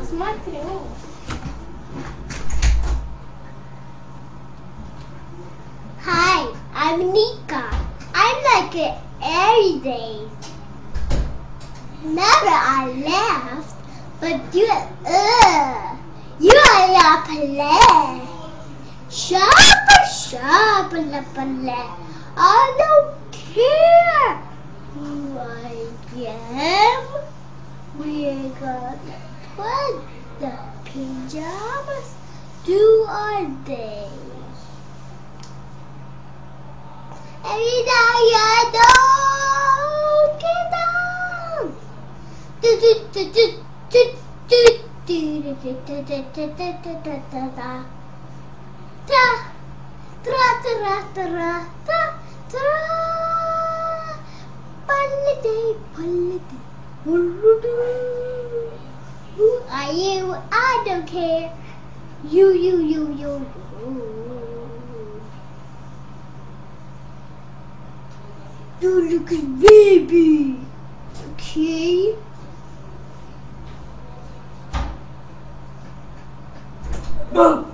smart too. Hi, I'm Nikka. I'm like it every day. Never I left, but you are not play. Sharp, I don't care who I am. We're gonna put the pajamas do our day. Every day I don't get down. Who are you? I don't care. You. You look at baby. Okay. No.